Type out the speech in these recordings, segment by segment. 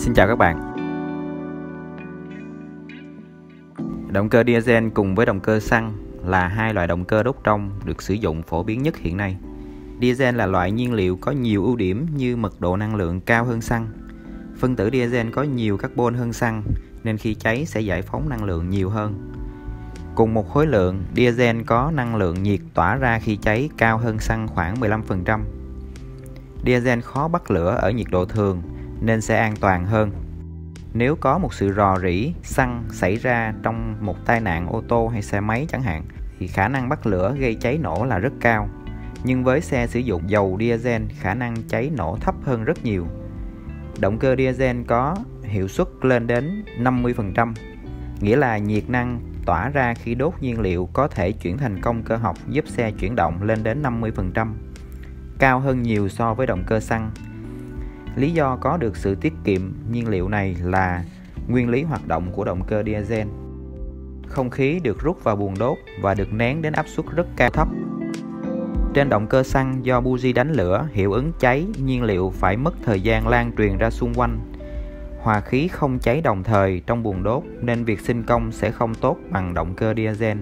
Xin chào các bạn. Động cơ diesel cùng với động cơ xăng là hai loại động cơ đốt trong được sử dụng phổ biến nhất hiện nay. Diesel là loại nhiên liệu có nhiều ưu điểm như mật độ năng lượng cao hơn xăng. Phân tử diesel có nhiều carbon hơn xăng nên khi cháy sẽ giải phóng năng lượng nhiều hơn. Cùng một khối lượng, diesel có năng lượng nhiệt tỏa ra khi cháy cao hơn xăng khoảng 15%. Diesel khó bắt lửa ở nhiệt độ thường nên sẽ an toàn hơn. Nếu có một sự rò rỉ xăng xảy ra trong một tai nạn ô tô hay xe máy chẳng hạn, thì khả năng bắt lửa gây cháy nổ là rất cao. Nhưng với xe sử dụng dầu diesel, khả năng cháy nổ thấp hơn rất nhiều. Động cơ diesel có hiệu suất lên đến 50%, nghĩa là nhiệt năng tỏa ra khi đốt nhiên liệu có thể chuyển thành công cơ học giúp xe chuyển động lên đến 50%, cao hơn nhiều so với động cơ xăng. Lý do có được sự tiết kiệm nhiên liệu này là nguyên lý hoạt động của động cơ diesel. Không khí được rút vào buồng đốt và được nén đến áp suất rất cao thấp. Trên động cơ xăng, do buji đánh lửa, hiệu ứng cháy nhiên liệu phải mất thời gian lan truyền ra xung quanh. Hòa khí không cháy đồng thời trong buồng đốt nên việc sinh công sẽ không tốt bằng động cơ diesel.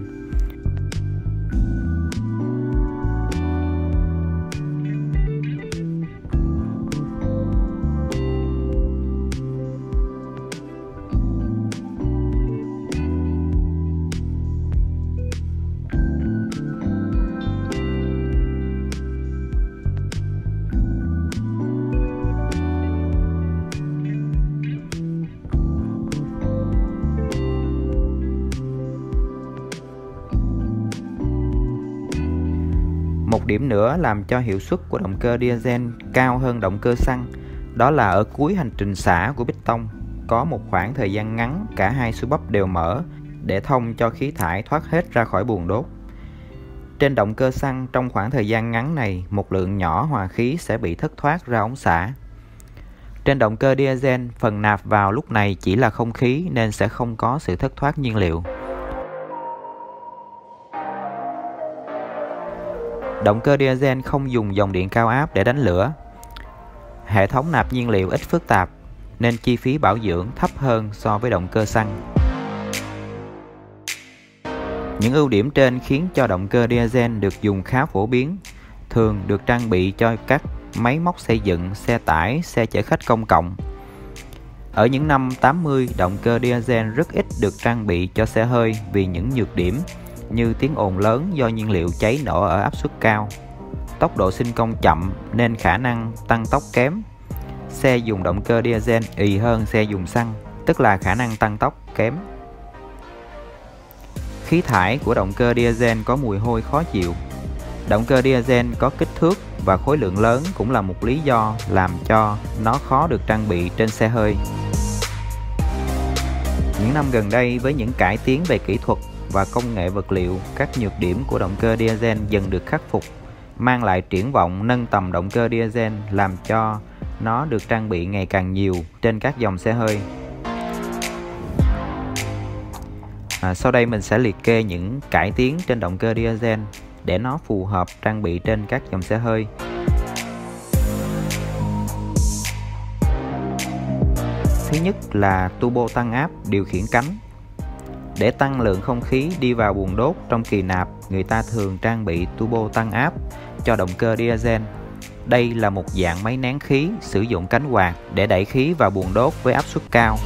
Một điểm nữa làm cho hiệu suất của động cơ diesel cao hơn động cơ xăng, đó là ở cuối hành trình xả của piston có một khoảng thời gian ngắn cả hai xu bắp đều mở để thông cho khí thải thoát hết ra khỏi buồng đốt. Trên động cơ xăng, trong khoảng thời gian ngắn này, một lượng nhỏ hòa khí sẽ bị thất thoát ra ống xả. Trên động cơ diesel, phần nạp vào lúc này chỉ là không khí nên sẽ không có sự thất thoát nhiên liệu. Động cơ diesel không dùng dòng điện cao áp để đánh lửa. Hệ thống nạp nhiên liệu ít phức tạp nên chi phí bảo dưỡng thấp hơn so với động cơ xăng. Những ưu điểm trên khiến cho động cơ diesel được dùng khá phổ biến, thường được trang bị cho các máy móc xây dựng, xe tải, xe chở khách công cộng. Ở những năm 80, động cơ diesel rất ít được trang bị cho xe hơi vì những nhược điểm như tiếng ồn lớn do nhiên liệu cháy nổ ở áp suất cao, tốc độ sinh công chậm nên khả năng tăng tốc kém. Xe dùng động cơ diesel ì hơn xe dùng xăng, tức là khả năng tăng tốc kém. Khí thải của động cơ diesel có mùi hôi khó chịu. Động cơ diesel có kích thước và khối lượng lớn cũng là một lý do làm cho nó khó được trang bị trên xe hơi. Những năm gần đây, với những cải tiến về kỹ thuật và công nghệ vật liệu, các nhược điểm của động cơ diesel dần được khắc phục, mang lại triển vọng nâng tầm động cơ diesel, làm cho nó được trang bị ngày càng nhiều trên các dòng xe hơi. Sau đây mình sẽ liệt kê những cải tiến trên động cơ diesel để nó phù hợp trang bị trên các dòng xe hơi. Thứ nhất là turbo tăng áp điều khiển cánh. Để tăng lượng không khí đi vào buồng đốt trong kỳ nạp, người ta thường trang bị turbo tăng áp cho động cơ diesel. Đây là một dạng máy nén khí sử dụng cánh quạt để đẩy khí vào buồng đốt với áp suất cao.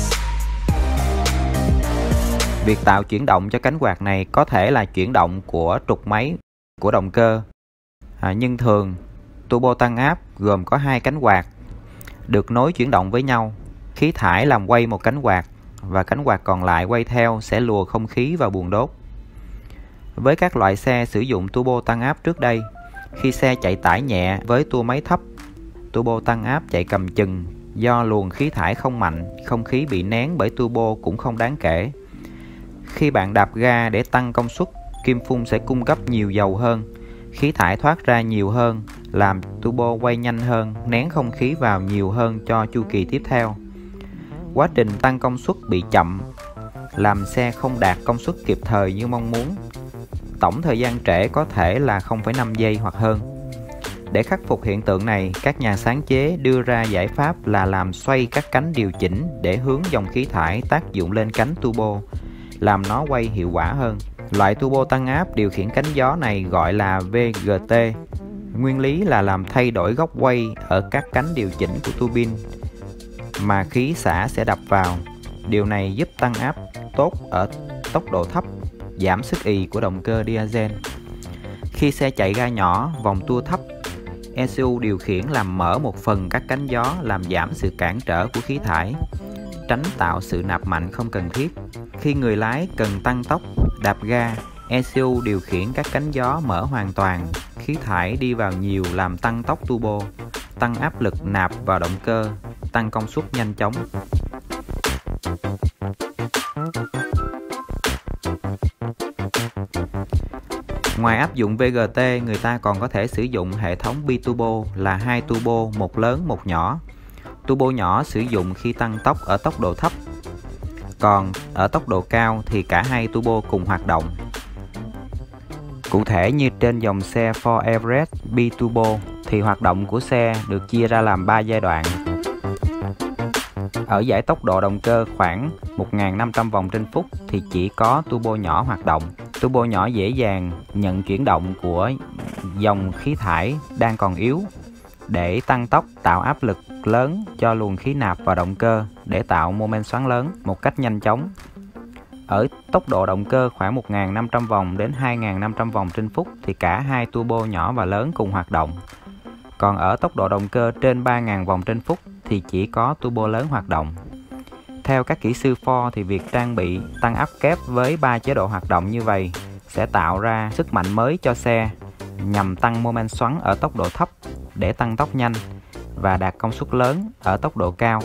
Việc tạo chuyển động cho cánh quạt này có thể là chuyển động của trục máy của động cơ, nhưng thường turbo tăng áp gồm có hai cánh quạt được nối chuyển động với nhau. Khí thải làm quay một cánh quạt và cánh quạt còn lại quay theo sẽ lùa không khí vào buồng đốt. Với các loại xe sử dụng turbo tăng áp trước đây, khi xe chạy tải nhẹ với tua máy thấp, turbo tăng áp chạy cầm chừng do luồng khí thải không mạnh, không khí bị nén bởi turbo cũng không đáng kể. Khi bạn đạp ga để tăng công suất, kim phun sẽ cung cấp nhiều dầu hơn, khí thải thoát ra nhiều hơn, làm turbo quay nhanh hơn, nén không khí vào nhiều hơn cho chu kỳ tiếp theo. Quá trình tăng công suất bị chậm, làm xe không đạt công suất kịp thời như mong muốn. Tổng thời gian trễ có thể là 0,5 giây hoặc hơn. Để khắc phục hiện tượng này, các nhà sáng chế đưa ra giải pháp là làm xoay các cánh điều chỉnh để hướng dòng khí thải tác dụng lên cánh turbo, làm nó quay hiệu quả hơn. Loại turbo tăng áp điều khiển cánh gió này gọi là VGT. Nguyên lý là làm thay đổi góc quay ở các cánh điều chỉnh của tua bin mà khí xả sẽ đập vào. Điều này giúp tăng áp tốt ở tốc độ thấp, giảm sức ì của động cơ diesel. Khi xe chạy ga nhỏ, vòng tua thấp, ECU điều khiển làm mở một phần các cánh gió, làm giảm sự cản trở của khí thải, tránh tạo sự nạp mạnh không cần thiết. Khi người lái cần tăng tốc, đạp ga, ECU điều khiển các cánh gió mở hoàn toàn, khí thải đi vào nhiều làm tăng tốc turbo, tăng áp lực nạp vào động cơ, tăng công suất nhanh chóng. Ngoài áp dụng VGT, người ta còn có thể sử dụng hệ thống biturbo là 2 turbo, một lớn một nhỏ. Turbo nhỏ sử dụng khi tăng tốc ở tốc độ thấp, còn ở tốc độ cao thì cả hai turbo cùng hoạt động. Cụ thể như trên dòng xe Ford Everest biturbo thì hoạt động của xe được chia ra làm 3 giai đoạn. Ở giải tốc độ động cơ khoảng 1.500 vòng trên phút thì chỉ có turbo nhỏ hoạt động. Turbo nhỏ dễ dàng nhận chuyển động của dòng khí thải đang còn yếu để tăng tốc, tạo áp lực lớn cho luồng khí nạp vào động cơ để tạo mô men xoắn lớn một cách nhanh chóng. Ở tốc độ động cơ khoảng 1.500 vòng đến 2.500 vòng trên phút thì cả hai turbo nhỏ và lớn cùng hoạt động. Còn ở tốc độ động cơ trên 3.000 vòng trên phút thì chỉ có turbo lớn hoạt động. Theo các kỹ sư Ford thì việc trang bị tăng áp kép với 3 chế độ hoạt động như vậy sẽ tạo ra sức mạnh mới cho xe nhằm tăng mô men xoắn ở tốc độ thấp để tăng tốc nhanh và đạt công suất lớn ở tốc độ cao.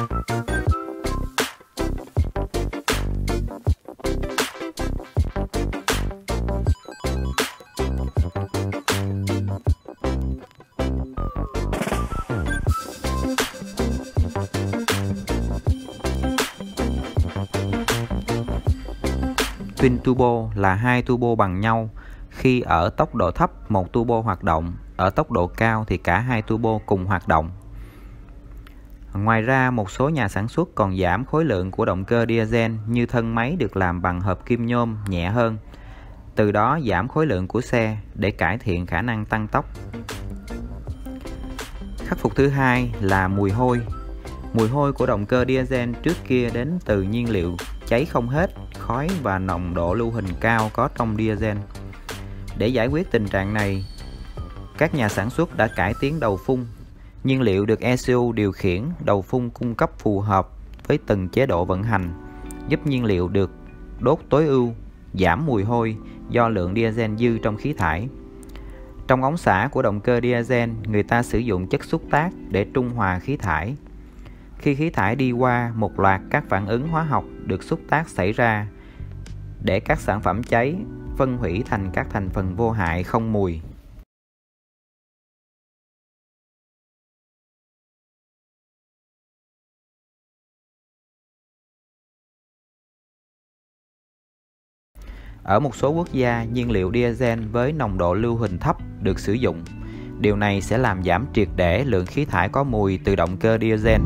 Twin turbo là 2 turbo bằng nhau. Khi ở tốc độ thấp, một turbo hoạt động, ở tốc độ cao thì cả hai turbo cùng hoạt động. Ngoài ra, một số nhà sản xuất còn giảm khối lượng của động cơ diesel như thân máy được làm bằng hợp kim nhôm nhẹ hơn, từ đó giảm khối lượng của xe để cải thiện khả năng tăng tốc. Khắc phục thứ hai là mùi hôi. Mùi hôi của động cơ diesel trước kia đến từ nhiên liệu cháy không hết, khói và nồng độ lưu huỳnh cao có trong diesel. Để giải quyết tình trạng này, các nhà sản xuất đã cải tiến đầu phun. Nhiên liệu được ECU điều khiển, đầu phun cung cấp phù hợp với từng chế độ vận hành, giúp nhiên liệu được đốt tối ưu, giảm mùi hôi do lượng diesel dư trong khí thải. Trong ống xả của động cơ diesel, người ta sử dụng chất xúc tác để trung hòa khí thải. Khi khí thải đi qua, một loạt các phản ứng hóa học được xúc tác xảy ra để các sản phẩm cháy phân hủy thành các thành phần vô hại không mùi. Ở một số quốc gia, nhiên liệu diesel với nồng độ lưu huỳnh thấp được sử dụng. Điều này sẽ làm giảm triệt để lượng khí thải có mùi từ động cơ diesel.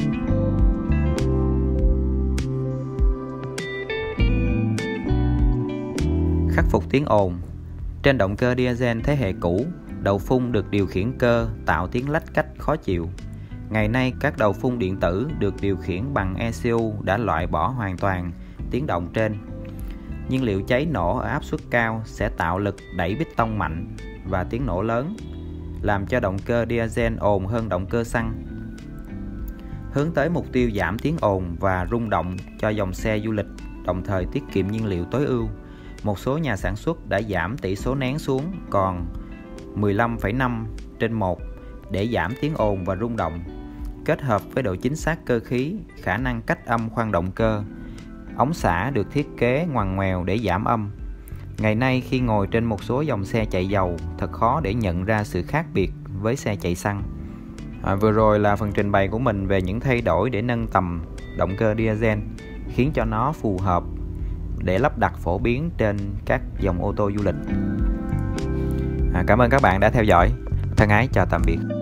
Khắc phục tiếng ồn. Trên động cơ diesel thế hệ cũ, đầu phun được điều khiển cơ tạo tiếng lách cách khó chịu. Ngày nay, các đầu phun điện tử được điều khiển bằng ECU đã loại bỏ hoàn toàn tiếng động trên. Nhiên liệu cháy nổ ở áp suất cao sẽ tạo lực đẩy piston mạnh và tiếng nổ lớn, làm cho động cơ diesel ồn hơn động cơ xăng. Hướng tới mục tiêu giảm tiếng ồn và rung động cho dòng xe du lịch, đồng thời tiết kiệm nhiên liệu tối ưu, một số nhà sản xuất đã giảm tỷ số nén xuống còn 15,5/1 để giảm tiếng ồn và rung động. Kết hợp với độ chính xác cơ khí, khả năng cách âm khoang động cơ, ống xả được thiết kế ngoằn ngoèo để giảm âm. Ngày nay khi ngồi trên một số dòng xe chạy dầu, thật khó để nhận ra sự khác biệt với xe chạy xăng. Vừa rồi là phần trình bày của mình về những thay đổi để nâng tầm động cơ diesel, khiến cho nó phù hợp để lắp đặt phổ biến trên các dòng ô tô du lịch. Cảm ơn các bạn đã theo dõi. Thân ái chào tạm biệt.